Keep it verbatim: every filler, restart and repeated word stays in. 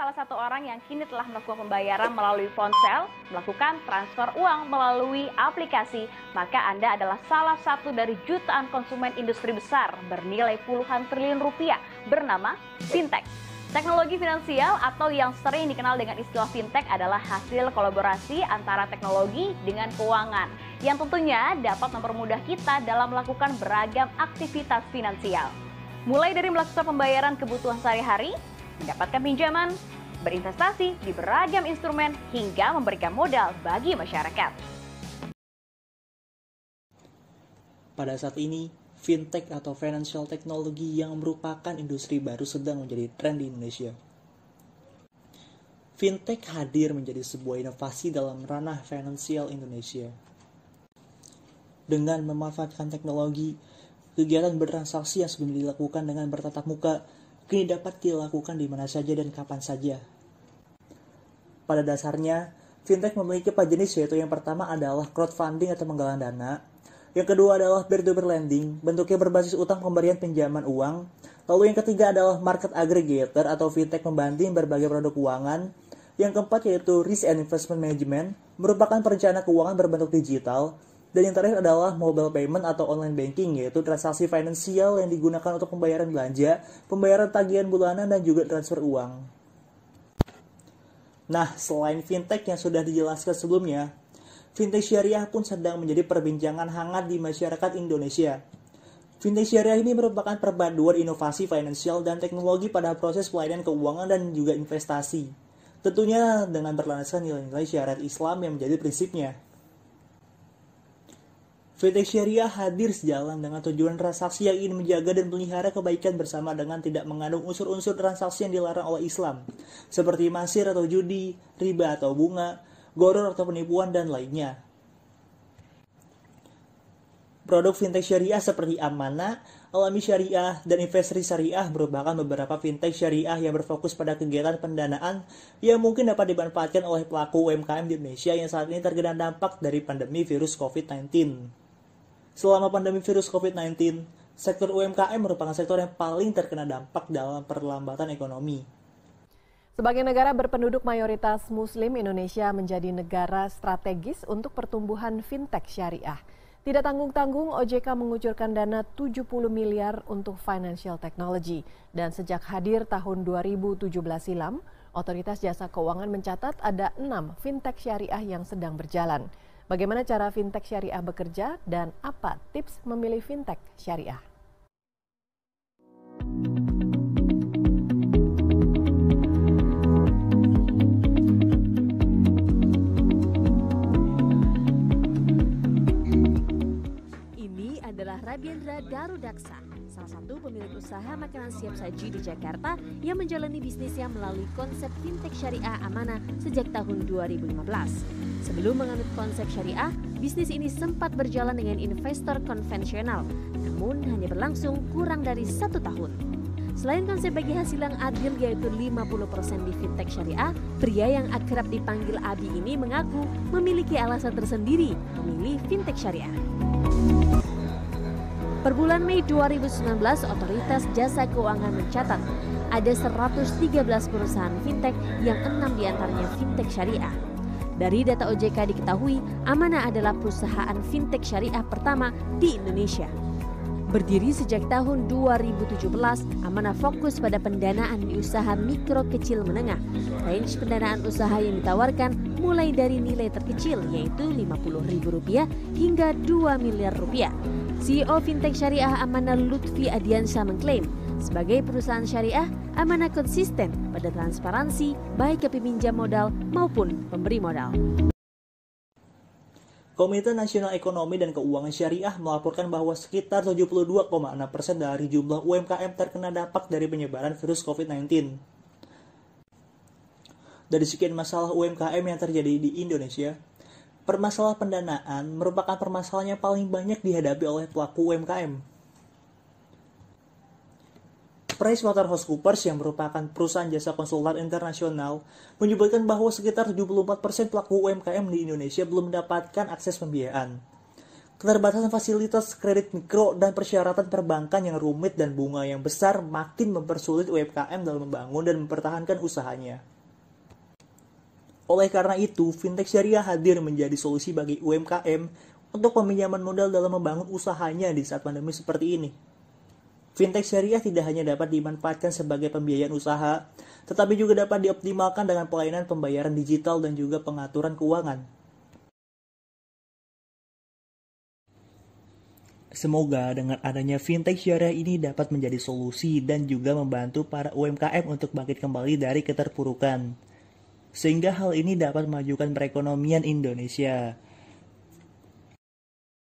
salah satu orang yang kini telah melakukan pembayaran melalui ponsel, melakukan transfer uang melalui aplikasi, maka Anda adalah salah satu dari jutaan konsumen industri besar bernilai puluhan triliun rupiah bernama fintech. Teknologi finansial atau yang sering dikenal dengan istilah fintech adalah hasil kolaborasi antara teknologi dengan keuangan yang tentunya dapat mempermudah kita dalam melakukan beragam aktivitas finansial. Mulai dari melakukan pembayaran kebutuhan sehari-hari, mendapatkan pinjaman, berinvestasi di beragam instrumen, hingga memberikan modal bagi masyarakat. Pada saat ini, fintech atau financial technology yang merupakan industri baru sedang menjadi tren di Indonesia. Fintech hadir menjadi sebuah inovasi dalam ranah finansial Indonesia. Dengan memanfaatkan teknologi, kegiatan bertransaksi yang sebelumnya dilakukan dengan bertatap muka, kini dapat dilakukan di mana saja dan kapan saja. Pada dasarnya, fintech memiliki empat jenis, yaitu yang pertama adalah crowdfunding atau menggalang dana, yang kedua adalah peer-to-peer lending, bentuknya berbasis utang pemberian pinjaman uang, lalu yang ketiga adalah market aggregator atau fintech membanding berbagai produk keuangan, yang keempat yaitu risk and investment management, merupakan perencana keuangan berbentuk digital, dan yang terakhir adalah mobile payment atau online banking, yaitu transaksi finansial yang digunakan untuk pembayaran belanja, pembayaran tagihan bulanan, dan juga transfer uang. Nah, selain fintech yang sudah dijelaskan sebelumnya, fintech syariah pun sedang menjadi perbincangan hangat di masyarakat Indonesia. Fintech syariah ini merupakan perpaduan inovasi finansial dan teknologi pada proses pelayanan keuangan dan juga investasi. Tentunya dengan berlandaskan nilai-nilai syariat Islam yang menjadi prinsipnya. Fintech syariah hadir sejalan dengan tujuan transaksi yang ingin menjaga dan melihara kebaikan bersama dengan tidak mengandung unsur-unsur transaksi yang dilarang oleh Islam, seperti masir atau judi, riba atau bunga, goror atau penipuan, dan lainnya. Produk fintech syariah seperti Amanah, Alami Syariah, dan Investri Syariah merupakan beberapa fintech syariah yang berfokus pada kegiatan pendanaan yang mungkin dapat dimanfaatkan oleh pelaku U M K M di Indonesia yang saat ini terkena dampak dari pandemi virus covid sembilan belas. Selama pandemi virus covid sembilan belas, sektor U M K M merupakan sektor yang paling terkena dampak dalam perlambatan ekonomi. Sebagai negara berpenduduk mayoritas Muslim, Indonesia menjadi negara strategis untuk pertumbuhan fintech syariah. Tidak tanggung-tanggung, O J K mengucurkan dana tujuh puluh miliar untuk financial technology. Dan sejak hadir tahun dua ribu tujuh belas silam, Otoritas Jasa Keuangan mencatat ada enam fintech syariah yang sedang berjalan. Bagaimana cara fintech syariah bekerja dan apa tips memilih fintech syariah? Ini adalah Rabiendra Darudaksa, salah satu pemilik usaha makanan siap saji di Jakarta yang menjalani bisnisnya melalui konsep fintech syariah Amanah sejak tahun dua ribu lima belas. Sebelum menganut konsep syariah, bisnis ini sempat berjalan dengan investor konvensional, namun hanya berlangsung kurang dari satu tahun. Selain konsep bagi hasil yang adil yaitu lima puluh persen di fintech syariah, pria yang akrab dipanggil Abi ini mengaku memiliki alasan tersendiri memilih fintech syariah. Per bulan Mei dua ribu sembilan belas, Otoritas Jasa Keuangan mencatat ada seratus tiga belas perusahaan fintech yang enam diantaranya fintech syariah. Dari data O J K diketahui, Amanah adalah perusahaan fintech syariah pertama di Indonesia. Berdiri sejak tahun dua ribu tujuh belas, Amanah fokus pada pendanaan di usaha mikro kecil menengah. Range pendanaan usaha yang ditawarkan mulai dari nilai terkecil yaitu lima puluh ribu rupiah hingga dua miliar rupiah. C E O fintech syariah Amanah Lutfi Adiansyah mengklaim, sebagai perusahaan syariah, Amanah konsisten pada transparansi baik ke peminjam modal maupun pemberi modal. Komite Nasional Ekonomi dan Keuangan Syariah melaporkan bahwa sekitar tujuh puluh dua koma enam persen dari jumlah U M K M terkena dampak dari penyebaran virus covid sembilan belas. Dari sekian masalah U M K M yang terjadi di Indonesia, permasalahan pendanaan merupakan permasalahan yang paling banyak dihadapi oleh pelaku U M K M. PricewaterhouseCoopers yang merupakan perusahaan jasa konsultan internasional menyebutkan bahwa sekitar tujuh puluh empat persen pelaku U M K M di Indonesia belum mendapatkan akses pembiayaan. Keterbatasan fasilitas kredit mikro dan persyaratan perbankan yang rumit dan bunga yang besar makin mempersulit U M K M dalam membangun dan mempertahankan usahanya. Oleh karena itu, fintech syariah hadir menjadi solusi bagi U M K M untuk peminjaman modal dalam membangun usahanya di saat pandemi seperti ini. Fintech syariah tidak hanya dapat dimanfaatkan sebagai pembiayaan usaha, tetapi juga dapat dioptimalkan dengan pelayanan pembayaran digital dan juga pengaturan keuangan. Semoga dengan adanya fintech syariah ini dapat menjadi solusi dan juga membantu para U M K M untuk bangkit kembali dari keterpurukan. Sehingga hal ini dapat memajukan perekonomian Indonesia.